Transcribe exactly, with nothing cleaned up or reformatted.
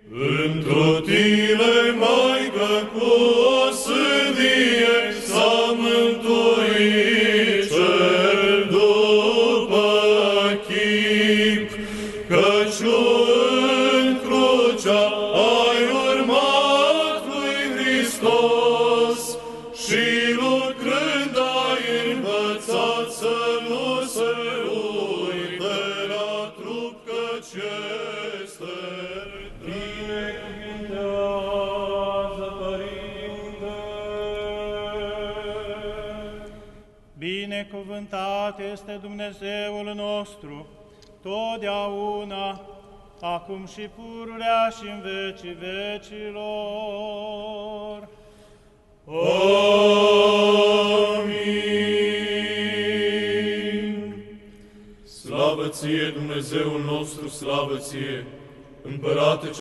Într-o tine, Maică, cu o sândie, s-a mântuit cel după chip, căci în crucea ai urmat lui Hristos și lucrând ai învățat să nu se uite la trup, căci este Binecuvintează, Părinte! Binecuvântat este Dumnezeul nostru, totdeauna, acum și pururea și în vecii vecilor. Amin. Slavă ție, Dumnezeul nostru, slavă ție, Împărate